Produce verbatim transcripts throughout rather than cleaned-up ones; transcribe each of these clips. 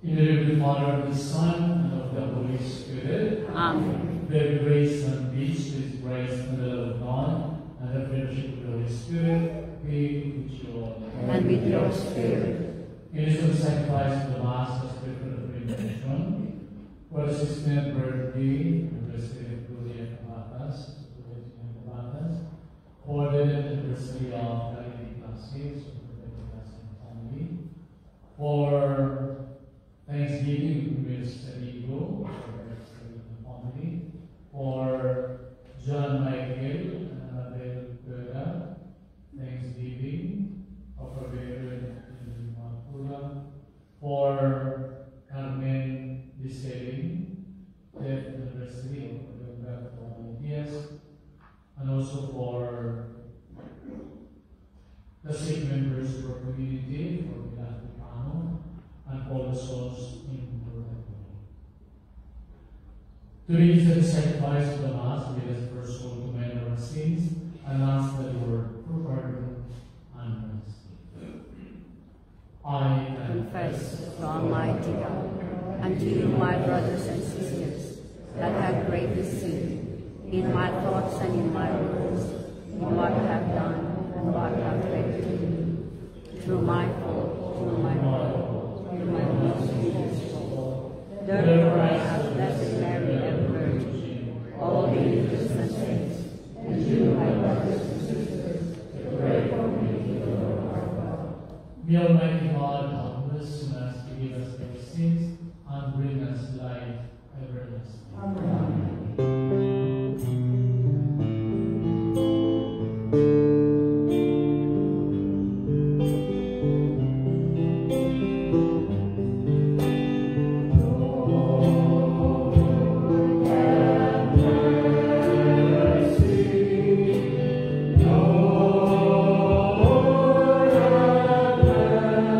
In the name of the Father, and the Son, and of the Holy Spirit. Amen. The grace and peace with Christ and the love of God, and the fellowship of the Holy Spirit be with you all. And with your spirit. Innocent sacrifice of the Mass of Spiritual Redemption, for the sixteenth birthday of the Spirit of Julia Cabatas, for the anniversary of the classes of the Catholic family, for Thanksgiving with Sadigo, for the family, for John Michael and Annabelle Guerra, Thanksgiving of our veteran in Mapula, for Carmen Disselling, death anniversary of the Volunteers, and also for the sick members of our community, for Milano, and all the souls in purgatory. Today is the sacrifice of the Mass. Let us first call to mind our sins and ask the Lord for pardon and mercy. I Confess to Almighty God and to you, my brothers and sisters, that I have greatly sinned in my thoughts and in my words, in what I have done and what I have failed to do, through my fault, through my fault, through my weakness. Therefore I have Blessed Mary, ever Virgin, all the angels and saints, and you, my brothers and sisters, pray for me, O Lord our God. May Almighty God help us and us forgive us our sins and bring us life everlasting. Amen. Lord, have mercy.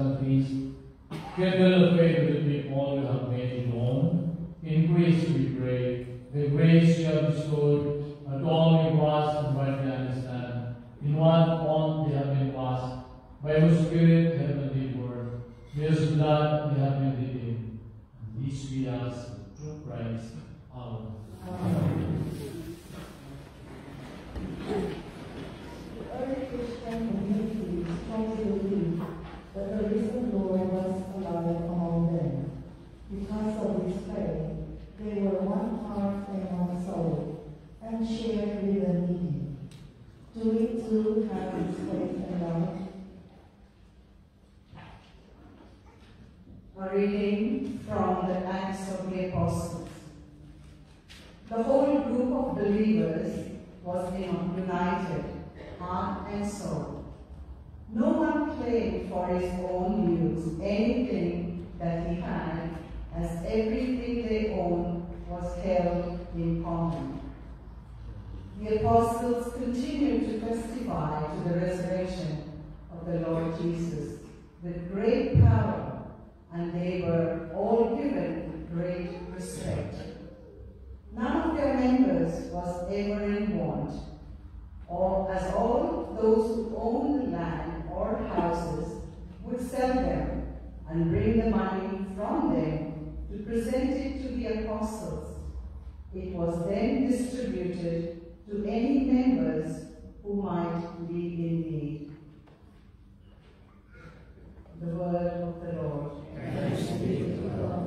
and feast. Kindle the faith with me all you have made known. Increase, we pray, the grace you have bestowed, that all we grasp and rightly understand, in one bond they have been washed, by whose Spirit heavenly word, whose blood they have been redeemed. And these we ask through Christ our Lord. Amen. The early Christian community strongly believed that the risen Lord was alive among them. Because of this faith, they were one heart and one soul, and shared with the needy. Do we too have this faith and love? A reading from the Acts of the Apostles. The whole group of believers was united, heart and soul. No one claimed for his own use anything that he had, as everything they owned was held in common. The apostles continued to testify to the resurrection of the Lord Jesus with great power, and they were all given great respect. None of their members was ever in want, or as all those who owned land or houses would sell them and bring the money from them to present it to the apostles. It was then distributed to any members who might be in need. The word of the Lord. Thanks be to God.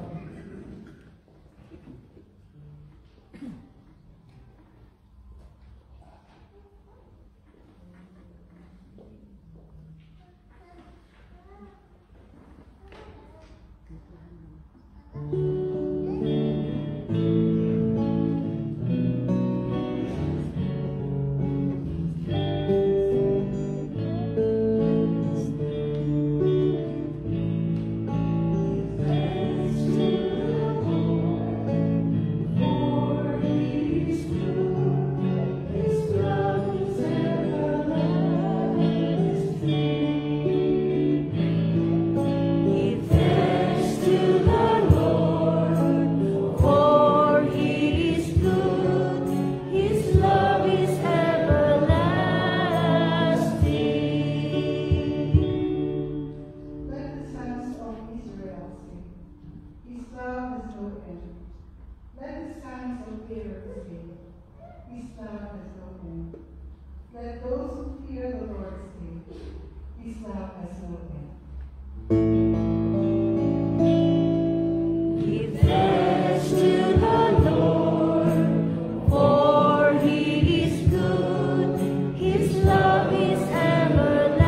Let those who fear the Lord say, His love has no end. Give thanks to the Lord, for He is good. His love is everlasting.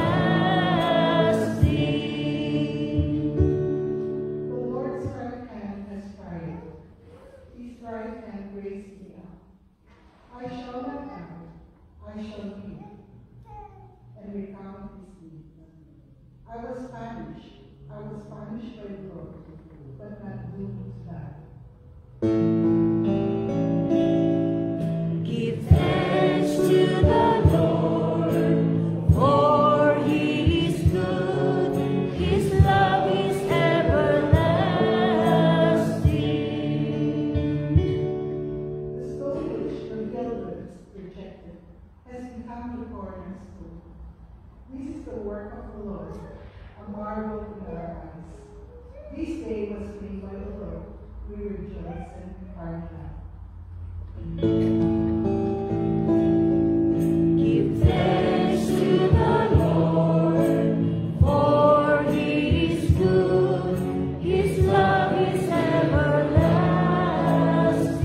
The Lord's right hand has triumphed. His right hand raised me up. I shall not doubt. I shall weep and recount his deeds. I was punished. I was punished by the Lord, but not doomed to die. Give thanks to the Lord, for He is good. His love is everlasting. The stone which the builders rejected has become the cornerstone. This is the work of the Lord, a marvel in our eyes. This day was made by the Lord. We rejoice and are glad. Give thanks to the Lord, for He is good. His love is everlasting.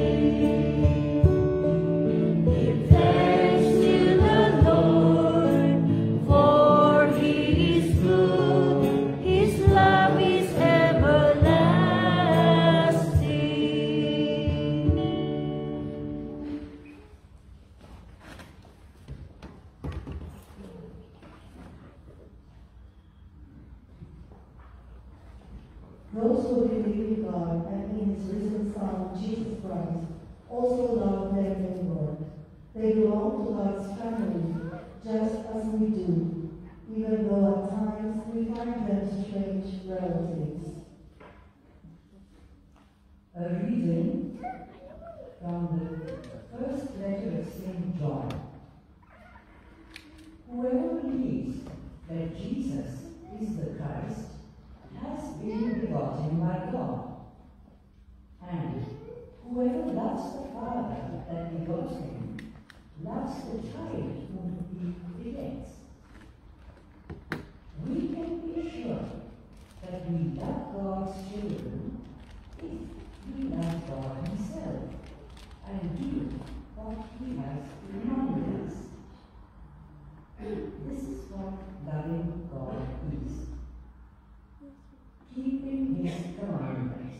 Give thanks to the Lord, for He is good. His love is everlasting. Those who believe in God and in His risen Son, Jesus Christ, also love their neighbor. They belong to God's family, just as we do, even though at times we find them relatives. A reading from the first letter of Saint John. Whoever believes that Jesus is the Christ has been begotten by God. And whoever loves the Father that begot him loves the child whom he begets. We can be assured that we love God's children if we love God himself and do what he has commanded us. This is what loving God is. Keeping his commandments.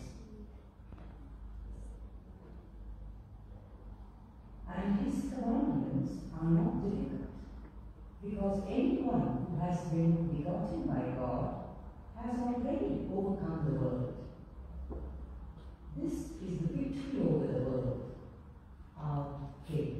And his commandments are not difficult, because anyone who has been begotten by God has already overcome the world. This is the victory over the world, our faith.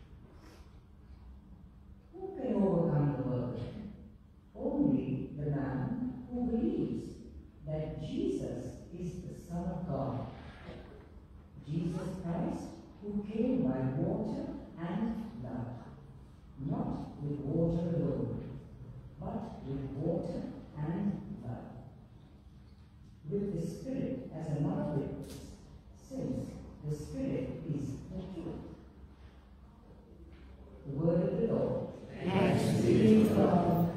Who can overcome the world? Only the man who believes that Jesus is the Son of God. Jesus Christ, who came by water and blood, not with water alone, but with water and blood, with the Spirit as another witness, since the Spirit is the truth. The word of the Lord. Thanks be to God.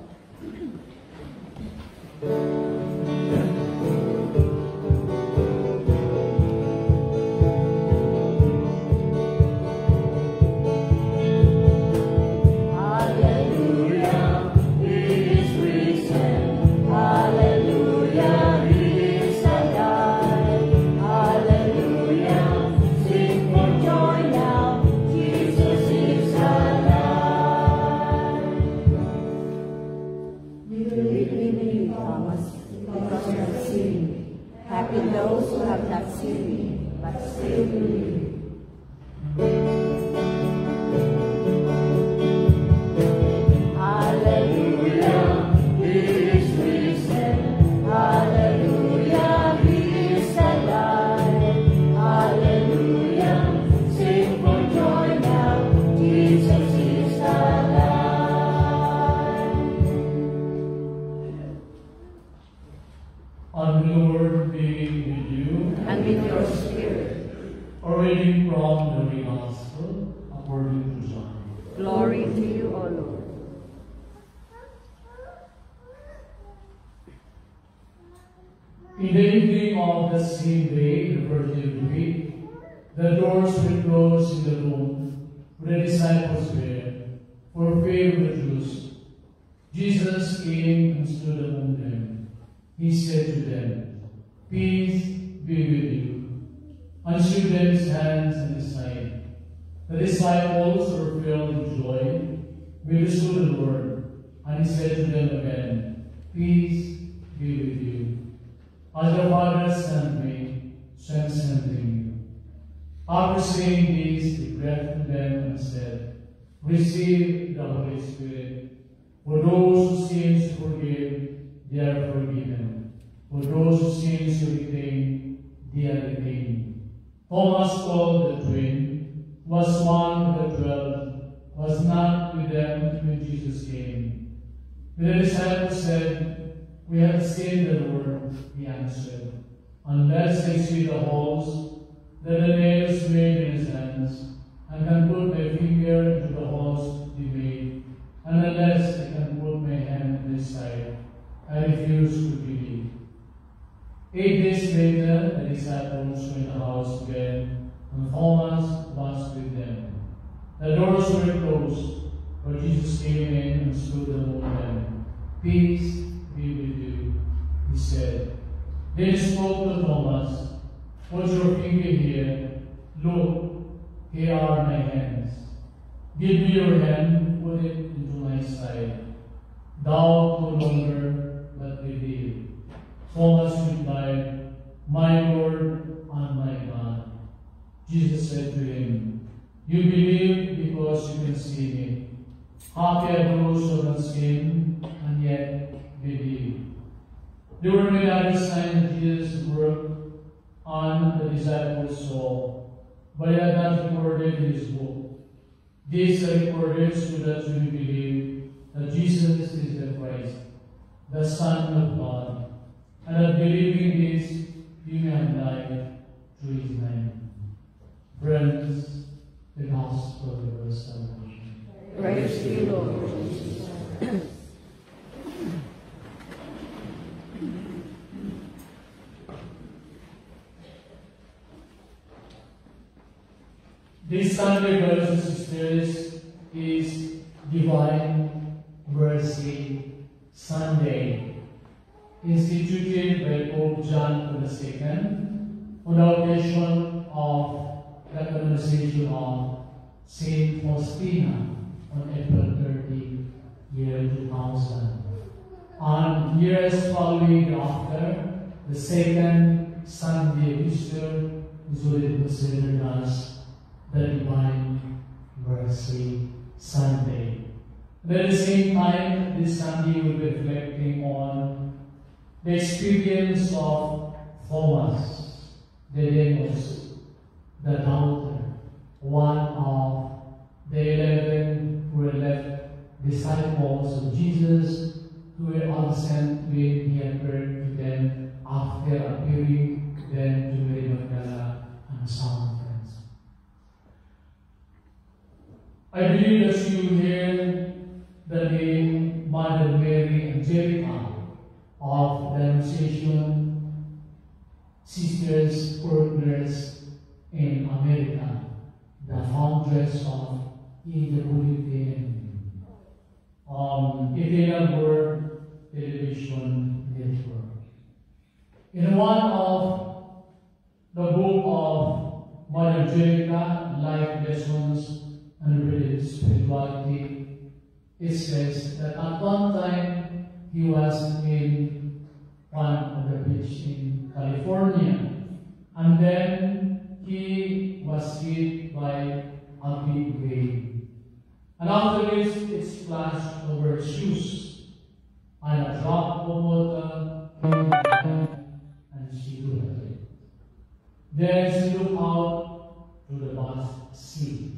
In the evening of the same day, the birthday week, the doors were closed in the room where the disciples were, for fear of the Jews. Jesus came and stood among them. He said to them, "Peace be with you," and showed them his hands and his side. The disciples were filled with joy when they saw the Lord, and he said to them again, "Peace be with you. As the Father sent me, so I am sending you." After saying this, he breathed to them and said, "Receive the Holy Spirit. For those who sin to forgive, they are forgiven. For those who sin to retain, they are retained." Thomas, called the twin, was one of the twelve, was not with them when Jesus came. When the disciples said, "We have seen the Lord," he answered, "Unless I see the holes that the nails made in his hands, and can put my finger into the holes they made, and unless I can put my hand in his side, I refuse to believe." Eight days later, the disciples were in the house again, and Thomas was with them. The doors were closed, but Jesus came in and stood among them. "Peace be with you," he said. Then he spoke to Thomas, "Put your finger here. Look, here are my hands. Give me your hand, put it into my side. Doubt no longer, but believe." Thomas replied, "My Lord and my God." Jesus said to him, "You believe because you can see me. Happy are those who have seen and yet believe." There were many other signs that Jesus worked on the disciples saw, but he had not recorded in his book. These are recorded so that we believe that Jesus is the Christ, the Son of God, and that believing this, you may have life through his name. Friends, the gospel of our salvation. Praise to you, Lord Jesus. This Sunday, brothers and sisters, is Divine Mercy Sunday, instituted by Pope John the Second on the occasion of the canonization of Saint Faustina on April thirtieth, year two thousand. And years following after, the second Sunday of Easter is already considered as the Divine Mercy Sunday. And at the same time, this Sunday will be reflecting on the experience of Thomas, Didymus, the doubter, one of the eleven who were left disciples of Jesus who were absent when he appeared to them after appearing to them to Mary Magdalene and some friends. I believe that you hear the name Mother Mary Angelica of the Annunciation Sisters Partners in America, the foundress of In the Bulletin, um, Italian World Television Network. In one of the book of Mother Angelica, Life Lessons and Related Spirituality, it says that at one time he was in one of the beach in California, and then he was hit by a big wave. And after this, it splashed over his shoes, and a drop of water hit her hand, and she looked at it. Then she looked out to the vast sea,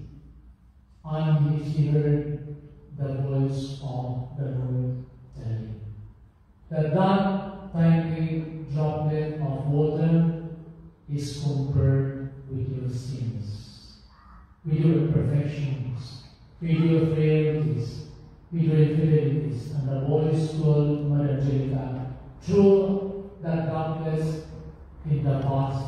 and she heard the voice of the Lord telling that that tiny droplet of water is compared with your sins, with your imperfections, with your frailties, with your infidelities. And the voice told Mother Angelica, through that darkness in the vast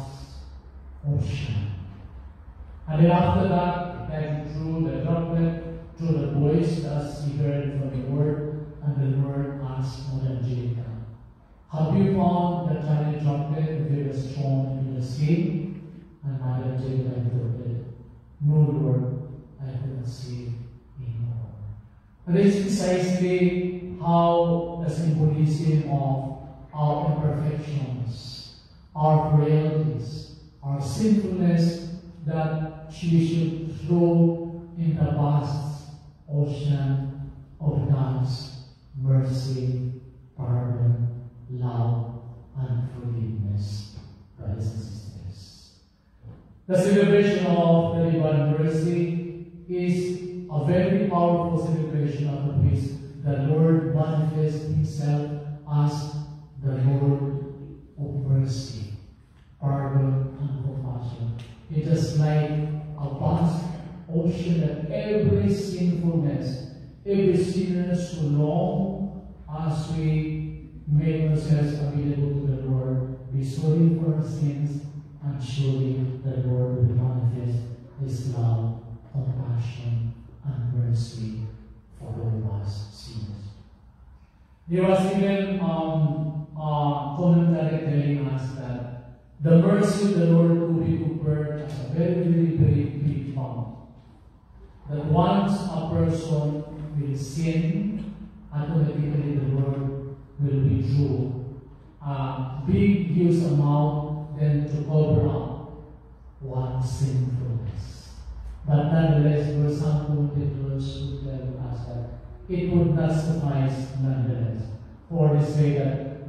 ocean. And then after that, then through the droplet, through the voice as he heard from the Lord, and the Lord asked Mother Angelica, have you found the tiny droplet that it was thrown into the sea? And Mother Angelica interpreted, no, Lord, I cannot see anymore. And this is precisely how the symbolism of our imperfections, our frailties, our sinfulness, that she should throw in the vast ocean of God's mercy, pardon, love, and forgiveness, brothers and sisters. The celebration of the Divine Mercy is a very powerful celebration of the feast. The Lord manifests Himself as the Lord of mercy, pardon, and compassion. It is like a vast ocean that every sinfulness, every sinner so long as we make ourselves available to the Lord, be sorry for our sins, and surely the Lord will manifest His love, compassion, and mercy for all of us sinners. There was even um, a commentary telling us that the mercy of the Lord will be compared as a very, very, very big pond. That once a person will sin, automatically the Lord will withdraw a big, huge amount then to cover up one sinfulness. But nonetheless, there were some commentators who tell us that it would not suffice nonetheless. For they say that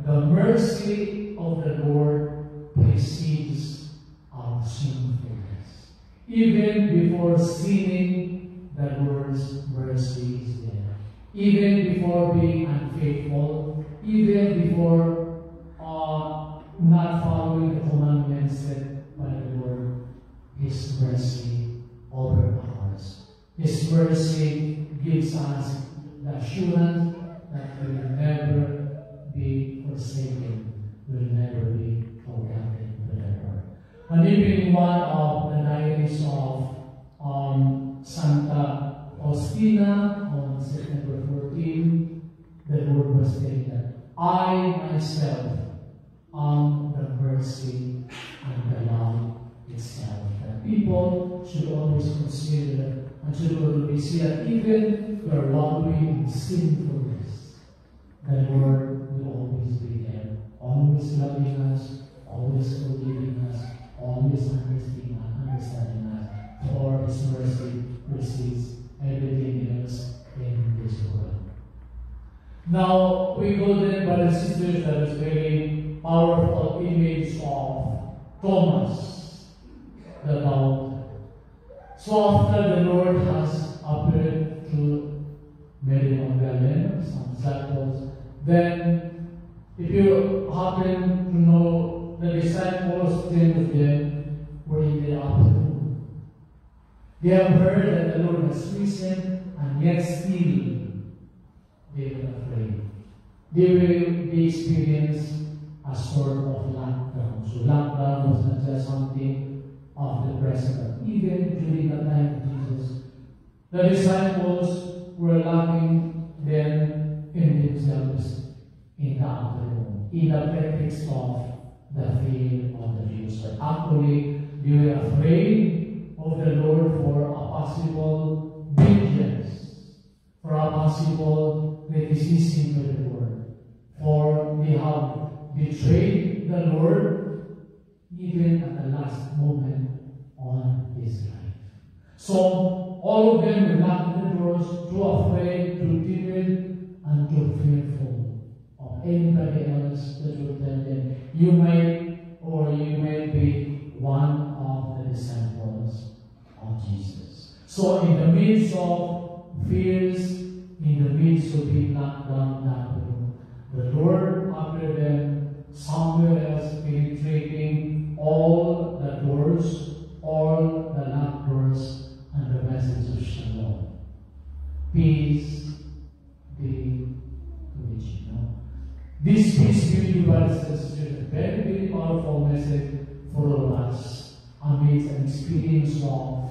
the mercy of the Lord precedes our sinfulness. Even before sinning, the Lord's mercy is there. Even before being unfaithful, even before uh, not following the commandments set by the Lord, His mercy overpowers. His mercy gives us the assurance that we will never be forsaken, we will never be forgotten forever. And even in one of the diaries of um, Santa Faustina on September fourteenth, the Lord was saying that I myself am the mercy and the love itself. That people should always consider and should always see that even if we are wallowing in sinfulness, the Lord will always be there, always loving us, always forgiving us, always understanding us, understanding us, for His mercy precedes everything else in this world. Now, we go then, brothers and sisters, that is very powerful image of Thomas, the doubter. So after the Lord has appeared to Mary Magdalene, some disciples, then if you happen to know, the disciples, ten of them, were in the afternoon. They have heard that the Lord has risen, and yet still they were afraid. They will be experiencing a sort of lockdown. So lockdown was not just something of the present, but even during the time of Jesus, the disciples were locking them in themselves in the upper room, in the pretext of the fear of the Jews. But actually, they were afraid of the Lord for a possible vengeance, for a possible criticism to the Lord, for they have betrayed the Lord even at the last moment on His life. So all of them were locked in the doors, too afraid, too timid, and too fearful of anybody else that will tell them, you might or you may be one of the disciples of Jesus. So in the midst of fears, in the midst of being locked down that room, the Lord appeared them somewhere else, penetrating all the doors, all the locked doors, and the message of Shalom. Peace be with you. Know? This peace be with you, brothers and sisters, a very, very powerful message for all of us amidst an experience of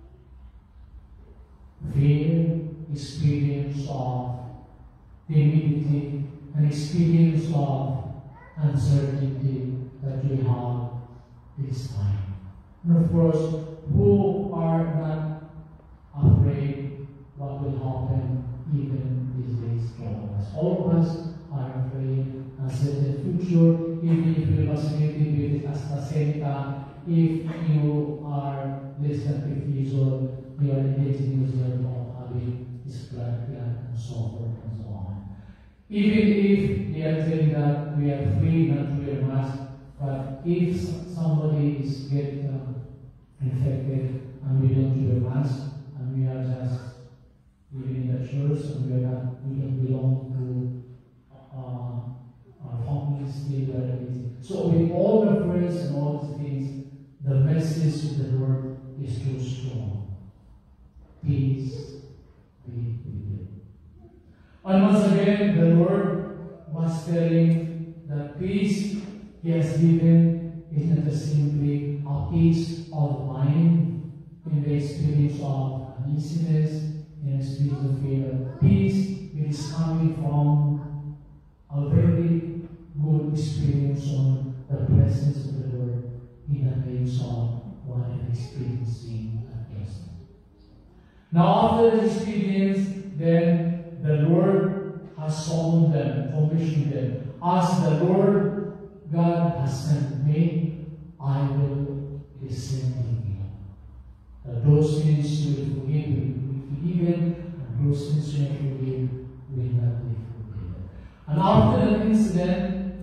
fear, experience of timidity, an experience of uncertainty that we have this time. And of course, who are not afraid what will happen even these days to all of us. All of us are afraid of certain future, even if you are vaccinated with AstraZeneca, if you are less than fifty years old, you are engaged in yourself of having this blood clot and so forth and so on. Even if they are saying that we are free not to wear masks, but if somebody is get uh, infected and we don't wear masks and we are just living in the church and we are not, we don't belong to uh, our families, still are amazing. So with all the prayers and all these things, the message of the Lord is too strong. Peace be with you. And once again, the Lord was telling that peace He has given is not just simply a peace of mind in the experience of uneasiness, in the experience of fear. Peace is coming from a very good experience on the presence of the Lord in the midst of what I'm experiencing at present. Now, after this experience, then the Lord has summoned them, commissioned them. As the Lord God has sent me, I will be sending you. That those sins you will forgive will be forgiven, and those sins you will forgive will not be forgiven. And after that incident,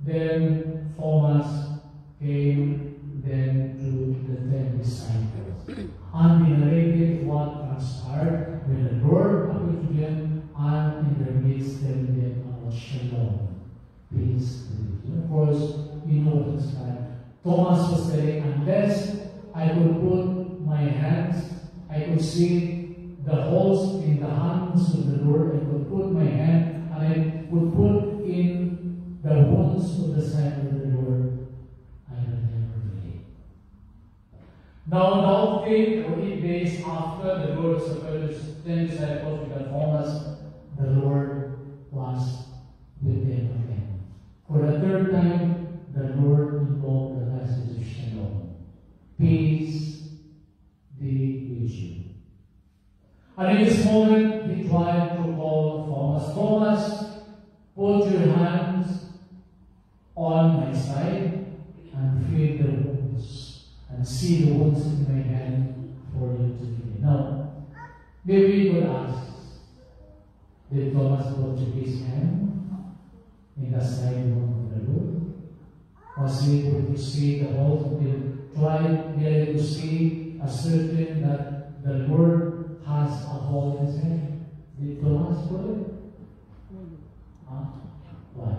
Then Thomas came then to the ten disciples. And they narrated what transpired when the Lord appeared to them, and in their midst telling them about Shalom, peace be with you. Of course, you know what it's like. Thomas was saying, unless I could put my hands, I could see the holes in the hands of the Lord, I could put my hand and I would put in the wounds of the side of the Lord, I will never believe. Now, now, eight or eight days after the Lord supported his ten disciples with Thomas, the Lord was with them again. For the third time, the Lord invoked the message of Shalom. Peace be with you. And in this moment, he tried to call Thomas. Thomas, put your hands on my side and feel the wounds, and see the wounds in my hand for you to feel. Now, maybe you could ask, did Thomas put his hand in the side of the Lord? Was he able to see the holes? Did he try to see a certain that the Lord has a hole in his head? Did Thomas put it? Huh? Why?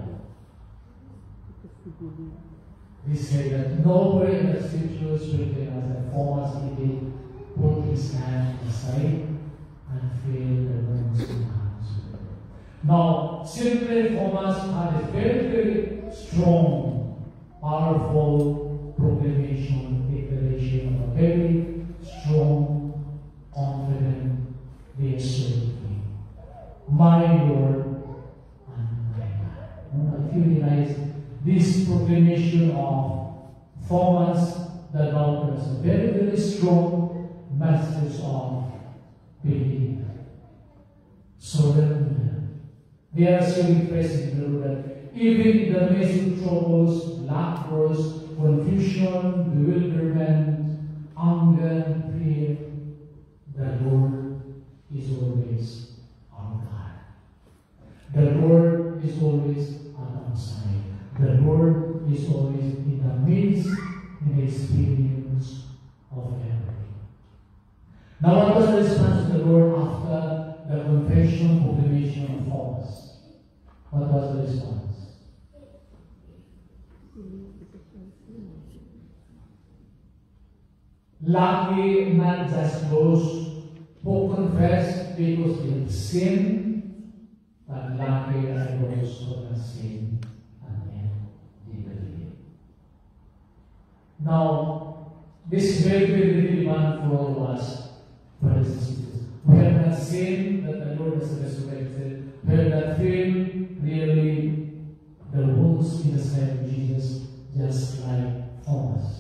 We say that nowhere in the scriptures written as that Thomas did put his hand aside and feel the wounds in his hands. Now, simply Thomas had a very, very strong, powerful proclamation, declaration of a very strong, confident, reassuring my Lord and my God. If you realize this proclamation of Thomas the Doubter is a very, very strong message of belief, surrender. They are showing present in the Lord that even in the midst of troubles, laughers, confusion, bewilderment, anger, fear, the Lord is always our God. The Lord is always at our side. The Lord is always in the midst, in the experience of everything. Now, what was the response of the Lord after the confession, proclamation of Thomas? What was the response? Lucky not just those who confess because they have sinned, but lucky are those who have sinned and then they believe. Now, this is very, very relevant for all of us, brothers and sisters. We have not seen that the Lord has resurrected. We have not felt really the wounds in the side of Jesus, just like Thomas.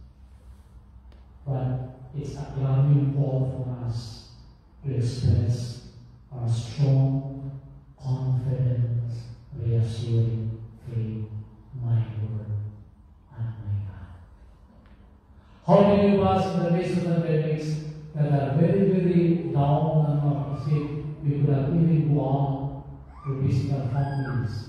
But it's a clarion call for us to express our strong, confident, reassuring faith, my Lord and my God. How many of us in the midst of pandemics that are very, very down and not sick, we could have even go out to visit our families,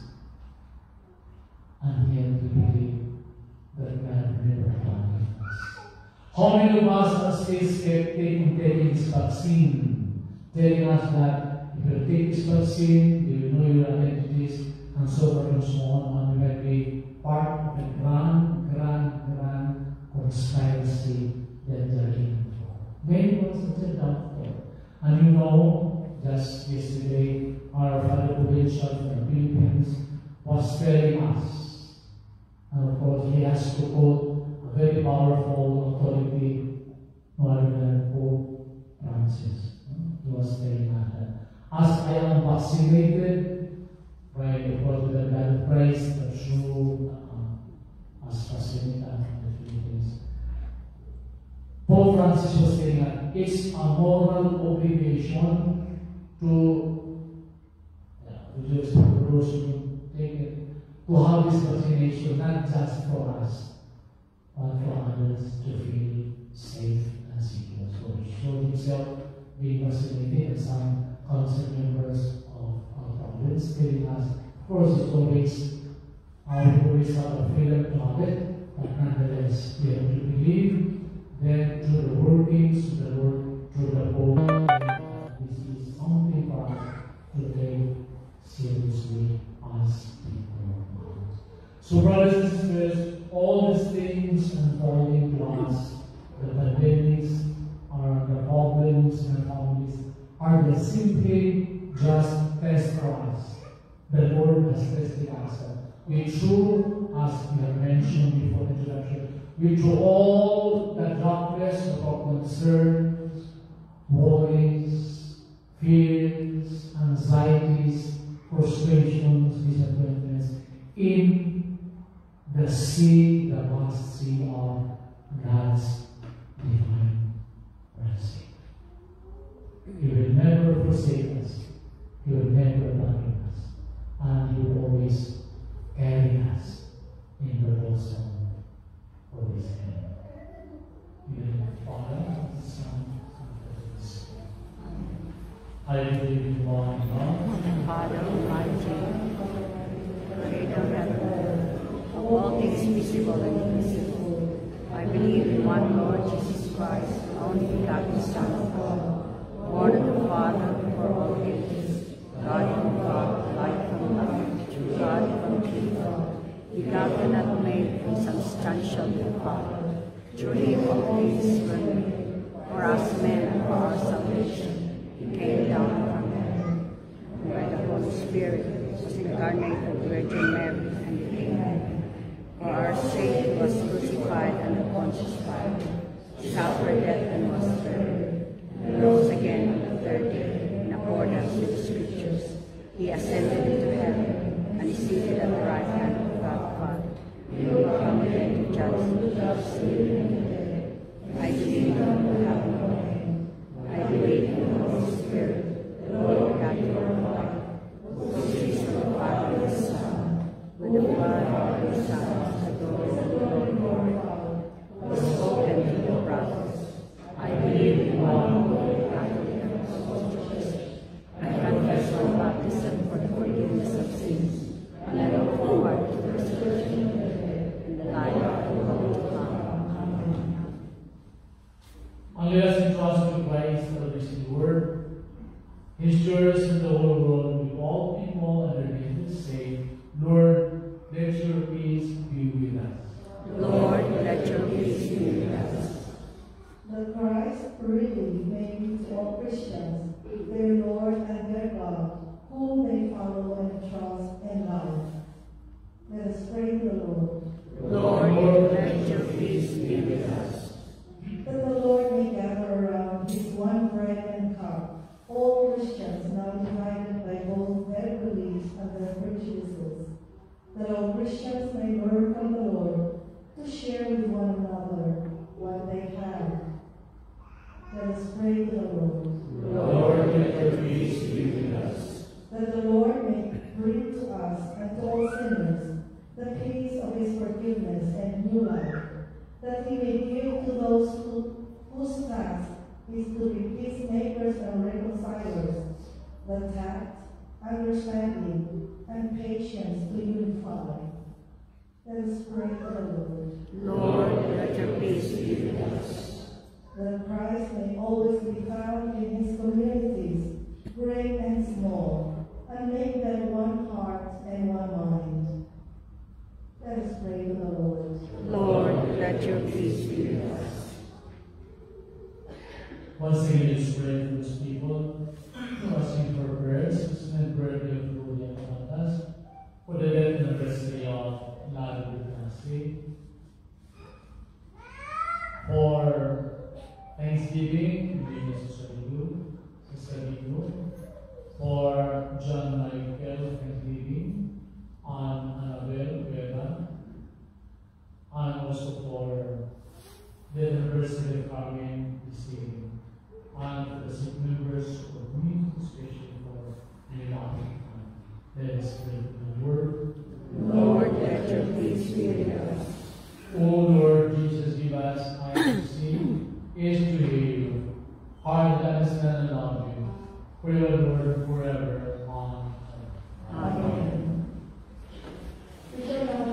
and yet we believe that God will never abandon us. How many of us are still skeptic in taking this vaccine, telling us that if you take this vaccine, you will know your identities, and so forth and so on, and we might be part of a grand, grand, grand conspiracy that they are in for. Many of us are doubtful. And you know, just yesterday, our Father Provincial from the Philippines was telling us, and of course, he has to quote a very powerful authority, no other than Pope Francis. He was telling us that, as I am vaccinated, right, of course, with the God of Christ, the true uh, AstraZeneca from the Philippines. Pope Francis was saying that it's a moral obligation to, yeah, to just for those who take it, to have this vaccination, not just for us, but for others to feel safe and secure. So he showed himself being vaccinated, and some council members of our province telling us, of course, it's always Our worries are a freedom of it, but nonetheless we have to believe that through the workings of the Lord, through the hope, this is something for us to take seriously as people. So brothers and sisters, all these things unfolding to us, the pandemics, or the problems in our families, are they simply just tests for us. The Lord has tested us. We threw, as we have mentioned before the introduction, we threw all the darkness of our concerns, worries, fears, anxieties, frustrations, disappointments in the sea, the vast sea of God's divine mercy. He will never forsake us. He will never abandon us. And He will always carry us in the bosom of His hand. In the name of the Father, the Son, and the Holy Spirit. I believe in one God, Father Almighty, Creator of heaven and earth, of all things visible and invisible. I believe in one Lord Jesus Christ, only begotten Son of God, born of the Father for all ages, God from God, light from light, true God from true God, begotten and made from substantial power. Through Him all things were made. For us men and for our salvation, He came down from heaven, and by the Holy Spirit was incarnated of the Virgin Mary and became man. For our sake He was crucified under Pontius Pilate, suffered death and was buried, and rose again on the third day in accordance with the Scriptures. He ascended into heaven and is seated at the right hand of God the Father. He will come again to judge the just and the dead. I believe in the heaven of heaven. I believe in the Holy Spirit, the Lord begotten of God, who proceeds from the Father and the Son, with the blood of the saints, adored and glorified, who has spoken to the prophets. I believe in one Holy Catholic and Apostolic Church. I confess my baptism for the forgiveness of sins, and I look forward to the resurrection of the dead and the life of the world to come. Amen. and let us entrust to Christ the risen Word, His joys in the whole world with all people and their neighbors say, Lord, let your peace be with us. Lord, let your peace be with us. The Christ really may be to all Christians, their Lord and their God, whom they follow and trust and love. Let us pray to the Lord. Lord, let your peace be with us. That the Lord may gather around His one bread and cup all Christians now divided by both their beliefs and their prejudices. That all Christians may learn from the Lord to share with one another what they have. Let us pray to the Lord. Lord, let your peace be with us. That the Lord may bring to us and to all sinners the peace of His forgiveness and new life, that He may give to those who, whose task is to be peacemakers and reconcilers the tact, understanding, and patience to unify. Let us pray to the Lord. Lord, let your peace be with us. That Christ may always be found in His communities, great and small, and make them one heart and one mind. Let us pray to the Lord. Lord, let your peace be with us. Once again, let's pray for those people who are asking for prayers, and birthday of Julian Fantas, for the death anniversary of Lalo Butanasi, for Thanksgiving, we need Sister Liu, Sister Liu, for John Michael Thanksgiving, and Annabelle Vera, and also for the anniversary of Carmen receiving, and for the sick members of the community, especially for the young. Let us pray the word. Lord, let your peace be with us. O Lord Jesus, give us eyes to see, ears to hear you, heart to understand and love you. For your Lord forever. Amen. Amen. We shall now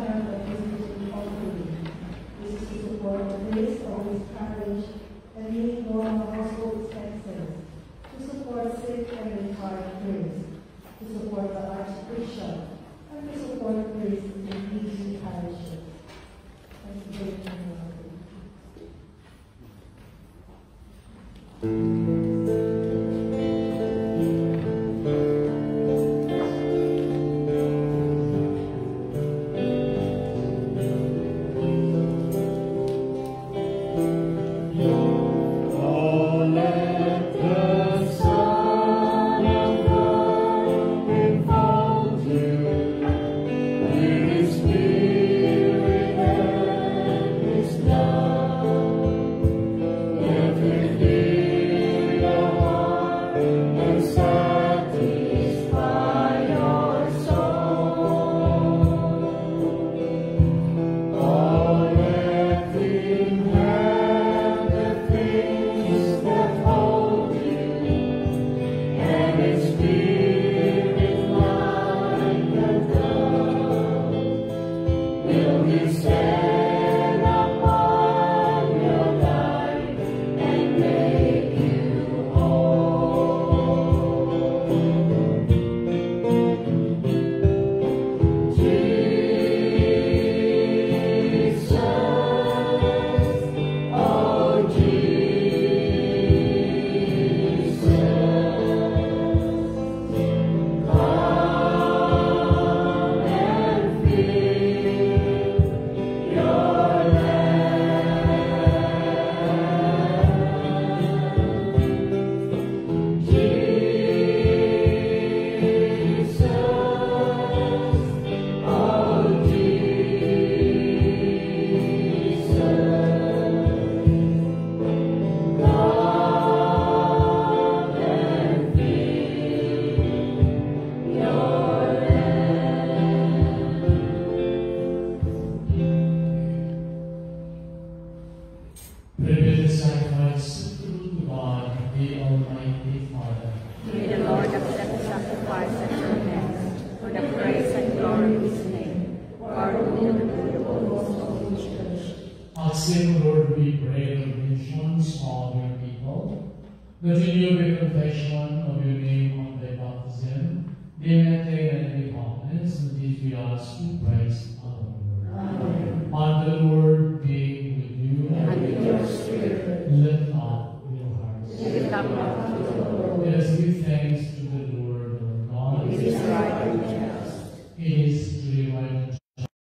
Prepare the sacrifice to God, the Almighty Father. May the Lord accept the sacrifice at your hands for the praise and glory of his name, for our will and the good of the church. Accept, Lord, we pray, the petitions of your people, that in your confession of your name on their baptism, they maintain and be confidence, and these we ask to praise our Lord. Amen. And the Lord be with you, And with your spirit, lift up your hearts. lift up your Lord. Let us give thanks to the Lord our God. It is right and just. It is truly right and just.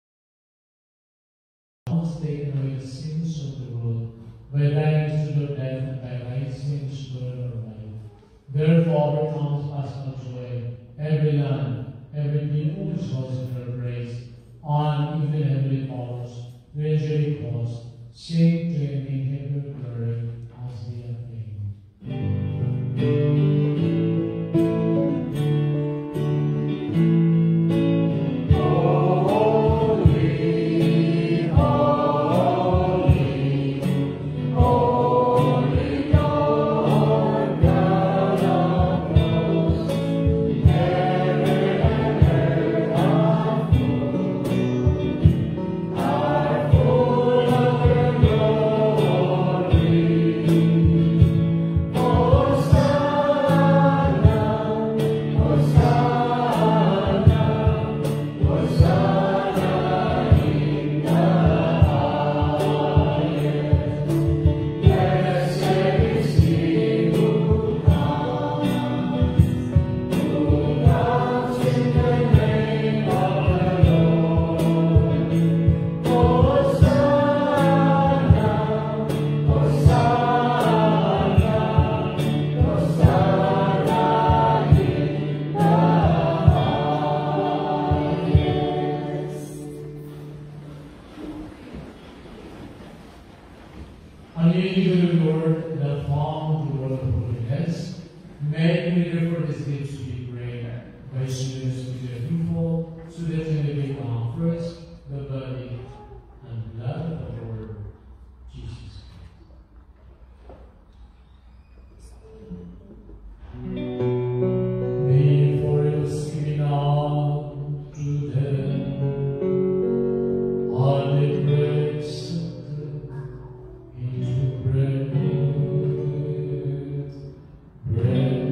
Has taken away the sins of the world by dying to the death and by rising to the life. Therefore, becomes us joy, every land, every people which was in her grace, and even heavenly powers, gradually cause, sing to him in heaven glory as we attain. And you, the Lord, the form of the word of holiness, make me therefore this gift to be great by students with your people, so that you may be offers the body and blood of the Lord Jesus. May for your singing out to them, all the grace into bread, bread,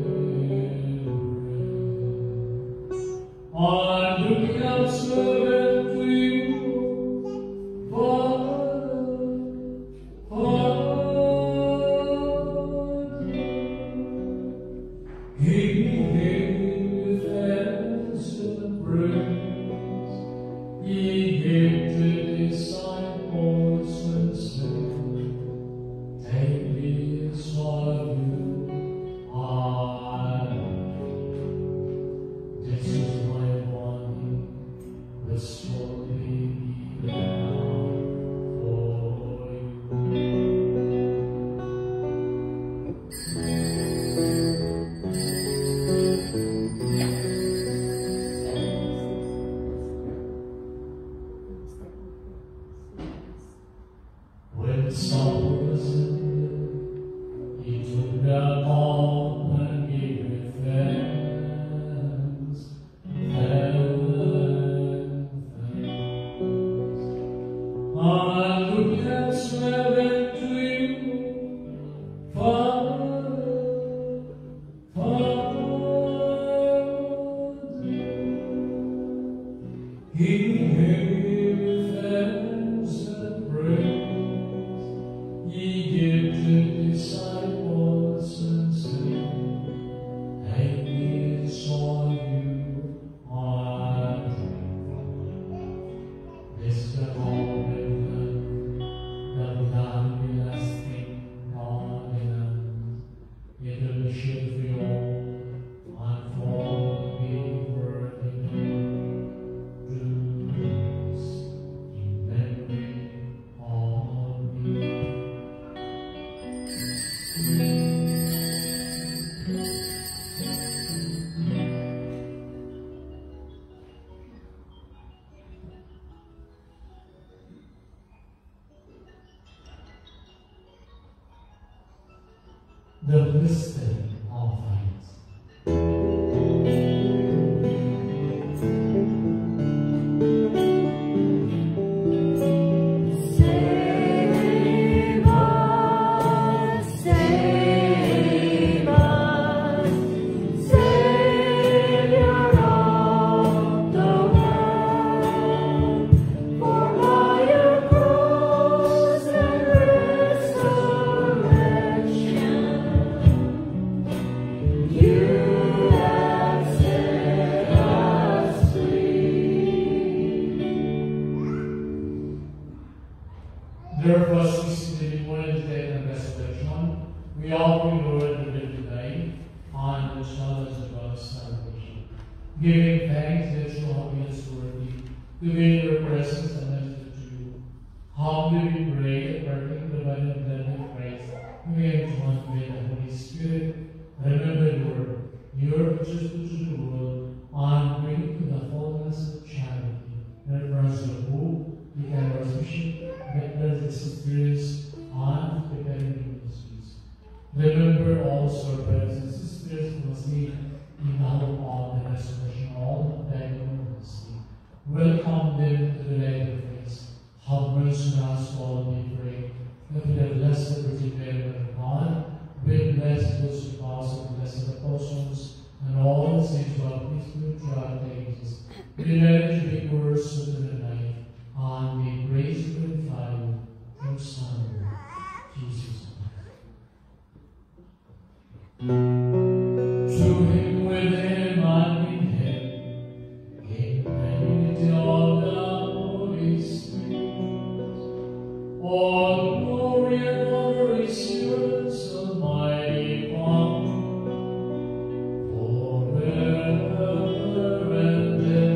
bread. On looking up servant to you, Father, Father, He gave thanks and praise, He gave to disciples and said, take this of you, Amen. This is my body, which shall be given for you. When supper was ended, he took the cup and gave it thanks, and thanks. And looked and servant to you, Father, Father. He gave thanks and praise. Ye give to disciples and say, take this on you, I drink. This is the moment. the mystery of faith. Save us, save us, Savior of the world. For by your cross and resurrection, you have set us free. Therefore, ceasing to be born in death and resurrection, we offer you, Lord, the living today on the challenge of our salvation, giving thanks that you have been us worthy to be in your presence and minister to you. Humbly we pray that partaking the body and blood of Christ, we may join with the Holy Spirit. Remember, Lord, your purchase to the world, and bring to the fullness of charity. That runs the hope, we can worship, that does the spirits, and preparing ministries. Remember also our brothers and sisters who must lead in our on the resurrection hall of thy mercy. Welcome them to the light of grace. Have mercy on us all, we pray. That with the blessed Virgin Mary, Mother of God, we bless those who pass of the blessed apostles, and all the saints who have peace throughout the ages. We delight to be yours into the night, and we praise you and glorify you through Son, Jesus Christ. To him with him and in him, in the unity of the Holy Spirit, all glory and honor is yours, Almighty Father, forever and ever.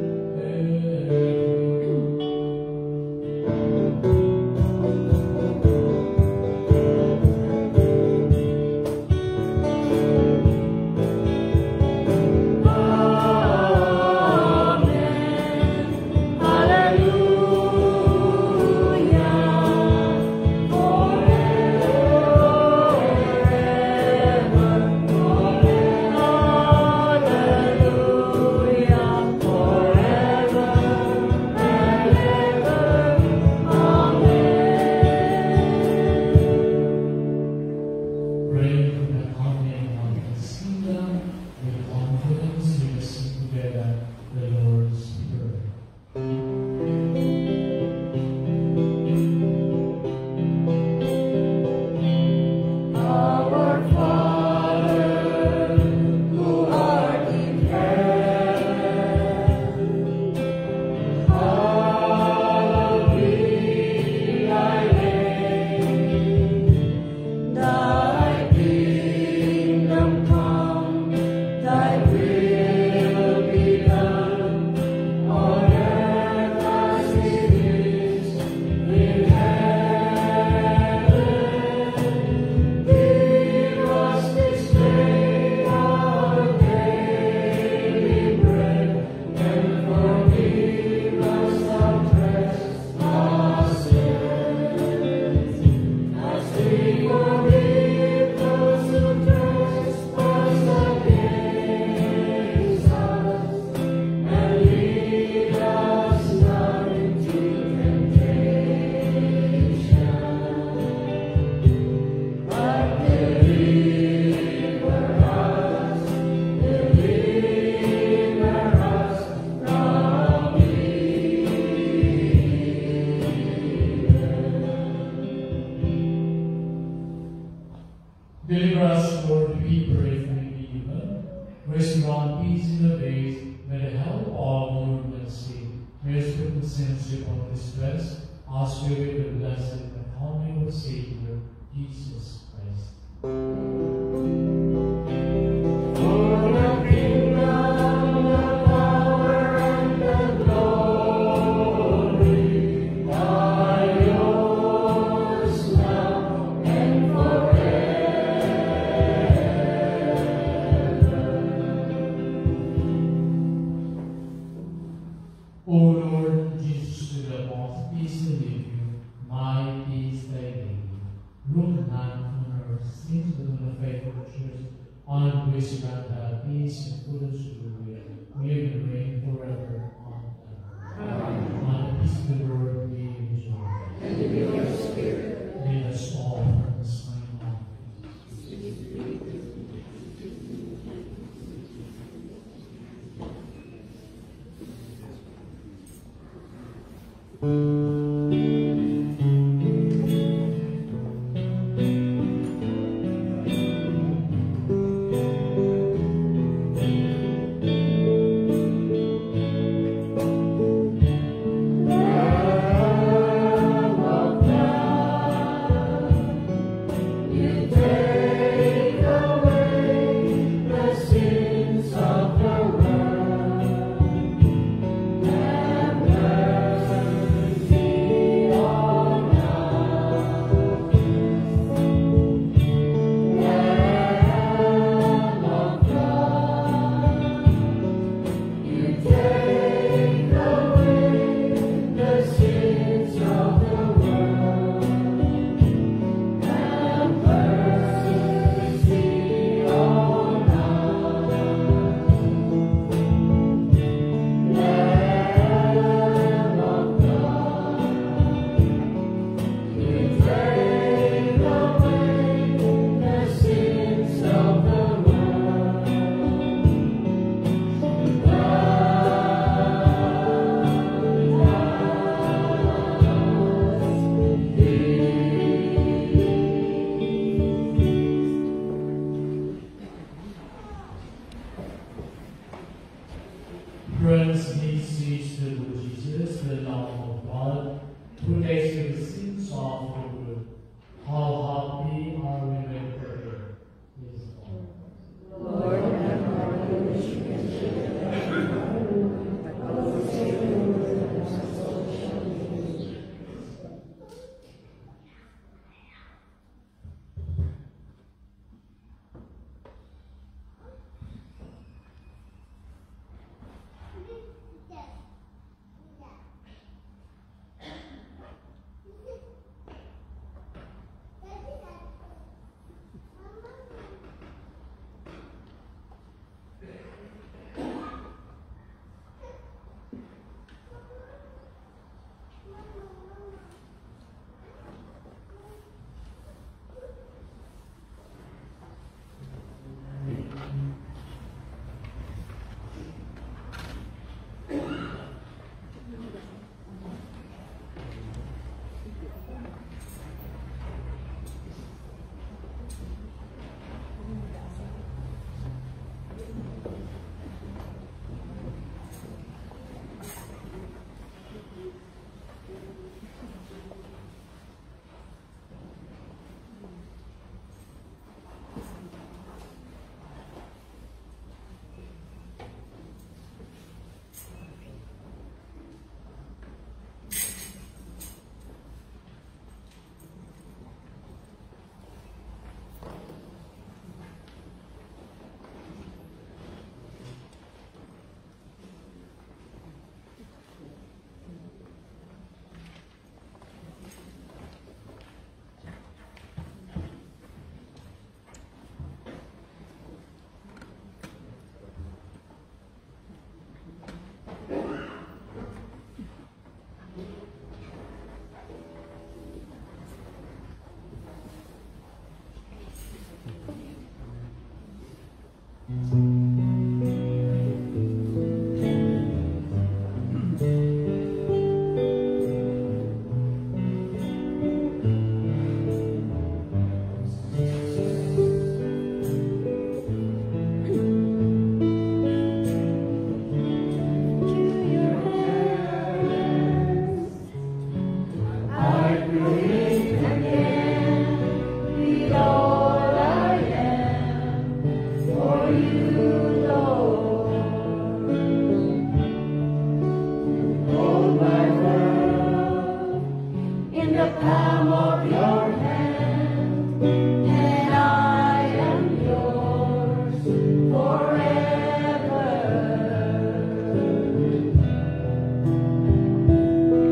Praying for the coming of His kingdom, with confidence we sing together the Lord's Prayer. Our Father, who art in heaven, hallowed be thy name. Thy kingdom come, thy will be done, on earth as it is in heaven. Give us this day our daily bread, and forgive us our trespasses, as we forgive those who trespass against us. And lead us not into temptation, but deliver us, deliver us from evil. Deliver us, Lord, we pray, from evil. Restore on peace in the days, may the help of your mercy. May us put the sinship of distress, ask you with the blessed and coming of Savior, Jesus Christ. For the kingdom, the power, and the glory are yours now and forever. O Lord Jesus, to the most peace I leave you, my peace I give you. Look not on our our sins, but in the faith of the church, honor and grace around our peace and fullness of the way. Live and reign forever. Amen. On the peace of the Lord be with you. And with your spirit. Lead us all from the sign of Friends, he sees the Lord Jesus, the Lamb of God, who takes away the sins of the world. How happy are we when we pray? Yes, Lord, have mercy and share but always take the word of salvation.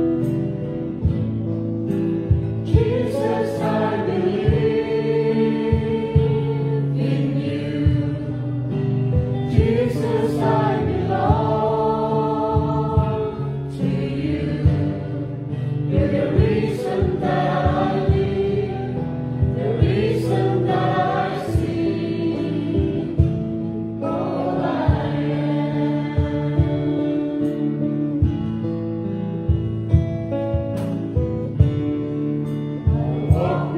Jesus, I believe.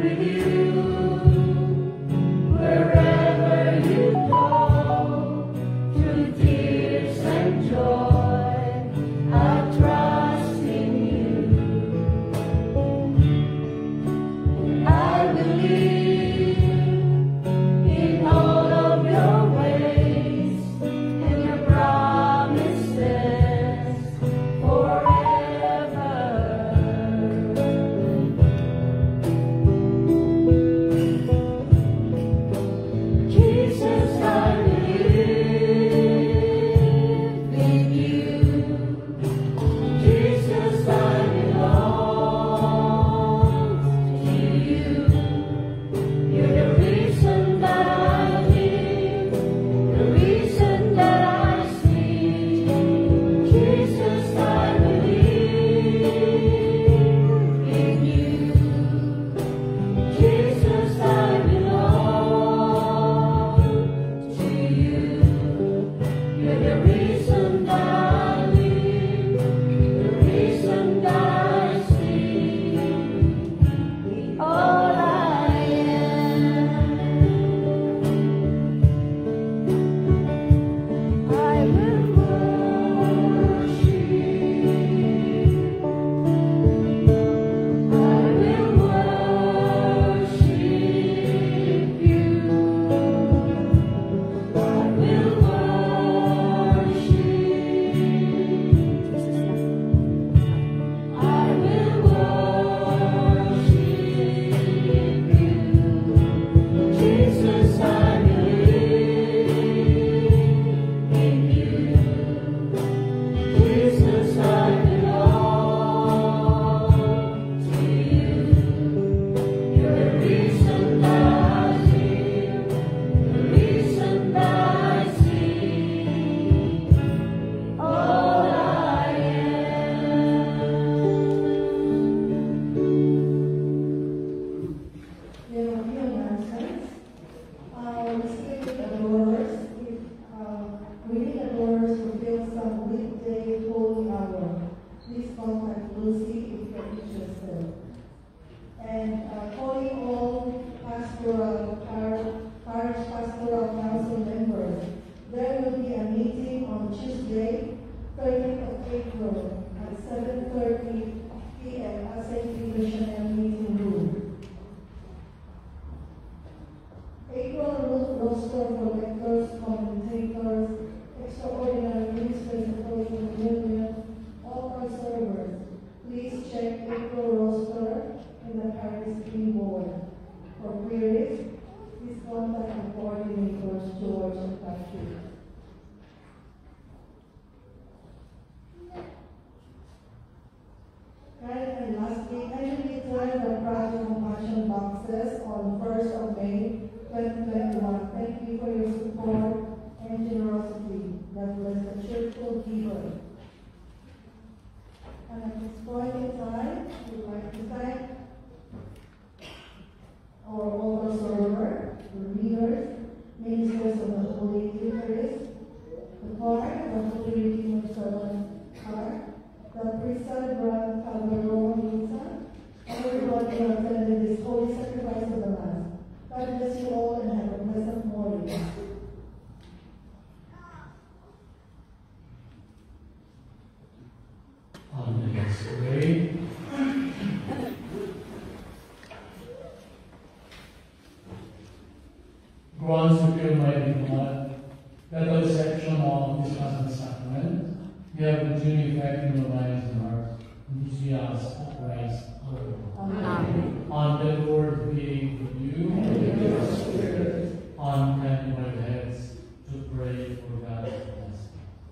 Grant to feel mighty God, that the reception of this Blessed Sacrament, we have continued effect in your minds and hearts, and which we ask for Christ our Lord. Amen. On the Lord be with you, and with your spirit. On bending our heads to pray for God's blessing.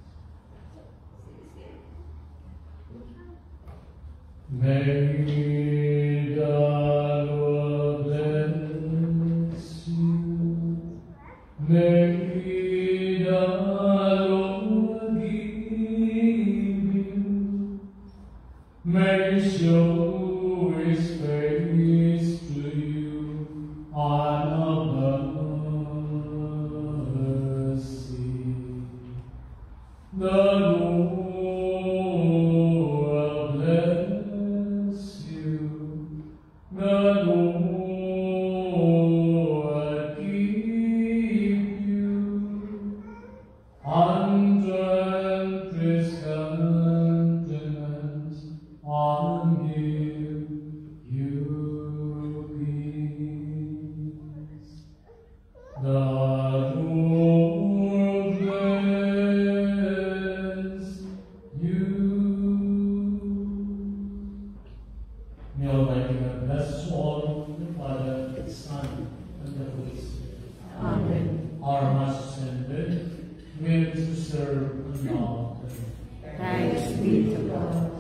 May the Lord bless you. May the Lord give you. May He show His face to you on mercy. The Lord bless you. The Lord May Almighty God bless us all, the Father, the Son, and the Holy Spirit. Amen. Our Master ascended, we are to serve and love. Thanks be to God.